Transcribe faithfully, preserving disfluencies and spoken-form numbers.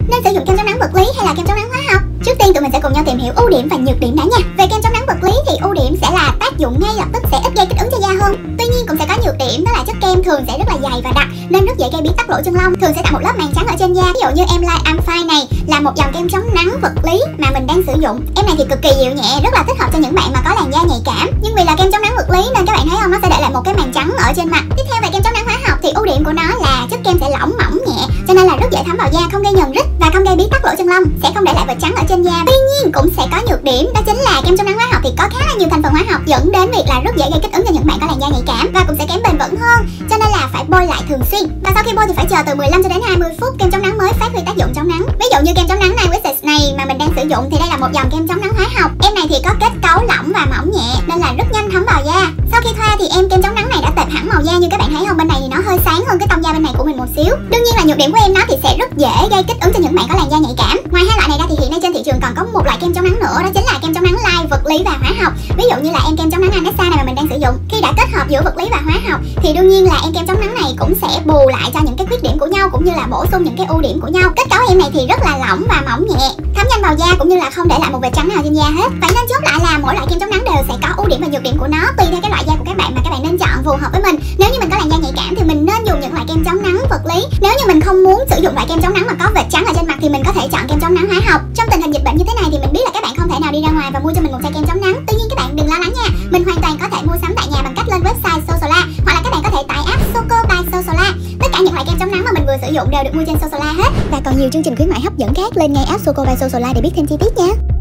Nên sử dụng kem chống nắng vật lý hay là kem chống nắng hóa học? Trước tiên tụi mình sẽ cùng nhau tìm hiểu ưu điểm và nhược điểm đã nha. Về kem chống nắng vật lý thì ưu điểm sẽ là tác dụng ngay lập tức, sẽ ít gây kích ứng cho da hơn. Tuy nhiên cũng sẽ có nhược điểm, đó là chất kem thường sẽ rất là dày và đặc nên rất dễ gây biến tắc lỗ chân lông, thường sẽ tạo một lớp màng trắng ở trên da. Ví dụ như em Light Amphine này là một dòng kem chống nắng vật lý mà mình đang sử dụng. Em này thì cực kỳ dịu nhẹ, rất là thích hợp cho những bạn mà có làn da nhạy cảm. Nhưng vì là kem chống nắng vật lý nên các bạn thấy không, nó sẽ để lại một cái màng trắng ở trên mặt. Tiếp theo về kem chống nắng hóa học thì ưu điểm của nó là chất kem sẽ lỏng mỏng nhẹ, cho nên là rất dễ thấm vào da, không gây nhờn rít và không gây biến tắc lỗ chân lông, sẽ không để lại vệt trắng ở trên da. Tuy nhiên cũng sẽ có nhược điểm, đó chính là kem chống nắng hóa học thì có khá là nhiều thành phần hóa học dẫn đến việc là rất dễ gây kích ứng cho những bạn có làn da nhạy cảm và cũng sẽ kém bền vững hơn, cho nên là phải bôi lại thường xuyên. Và sau khi bôi thì phải chờ từ mười lăm cho đến hai mươi phút kem chống nắng mới phát huy tác dụng chống nắng. Ví dụ như kem chống nắng này Wizards này mà mình đang sử dụng thì đây là một dòng kem chống nắng hóa học. Em này thì có kết cấu lỏng và mỏng nhẹ nên là rất nhanh thấm vào da. Sau khi thoa thì em kem chống nắng này đã tệp hẳn màu da, như các bạn thấy không, bên này thì nó hơi sáng hơn cái tông da bên này của mình một xíu. Đương nhiên là nhược điểm của em nó thì sẽ rất dễ gây kích ứng cho những bạn có làn da nhạy cảm. Ngoài hai loại này ra thì hiện nay trên thị trường còn có một loại kem chống nắng nữa, đó chính là kem chống nắng light vật lý và hóa học. Ví dụ như là em kem chống nắng Anessa này mà mình đang sử dụng, khi đã kết hợp giữa vật lý và hóa học thì đương nhiên là em kem chống nắng này cũng sẽ bù lại cho những cái khuyết điểm của nhau cũng như là bổ sung những cái ưu điểm của nhau. Kết cấu em này thì rất là lỏng và mỏng nhẹ, thấm nhanh vào da cũng như là không để lại một vệt trắng nào trên da hết. Vậy nên chốt lại là mỗi loại kem chống nắng đều sẽ có ưu điểm và nhược điểm của nó, tùy theo cái loại da của các bạn mà các bạn nên chọn phù hợp với mình. Nếu như mình có làn da nhạy cảm thì mình nên dùng những loại kem chống nắng vật lý. Nếu như mình không muốn sử dụng loại kem chống nắng mà có vệt trắng ở trên mặt thì mình có thể chọn kem chống nắng hóa học. Trong tình hình dịch bệnh như thế này thì mình biết là các bạn không thể nào đi ra ngoài và mua cho mình một chai kem chống nắng. Tuy nhiên các bạn đừng lo lắng nha, mình hoàn toàn có thể mua sắm tại nhà bằng cách lên website Sosola hoặc là các bạn có thể tải app Soco by Sosola. Tất cả những loại kem chống nắng mà mình vừa sử dụng đều được mua trên Sosola hết. Và còn nhiều chương trình khuyến mãi hấp dẫn khác, lên ngay app Soco by Sosola để biết thêm chi tiết nha.